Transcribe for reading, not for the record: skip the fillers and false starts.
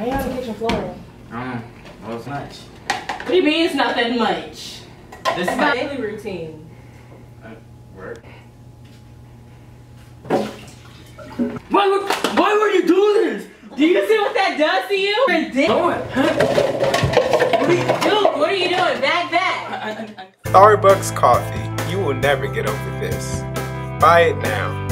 How you on the kitchen floor? Well, it's much. What do you mean it's not that much? This is my daily routine. Work. Why would you do this? Do you see what that does to you? What are you doing? Back. Tharbucks coffee. You will never get over this. Buy it now.